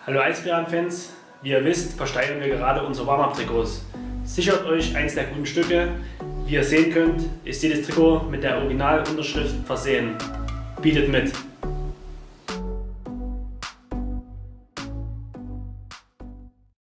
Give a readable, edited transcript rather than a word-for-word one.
Hallo Eisbären-Fans, wie ihr wisst, versteigern wir gerade unsere Warm-Up-Trikots. Sichert euch eines der guten Stücke. Wie ihr sehen könnt, ist jedes Trikot mit der Originalunterschrift versehen. Bietet mit!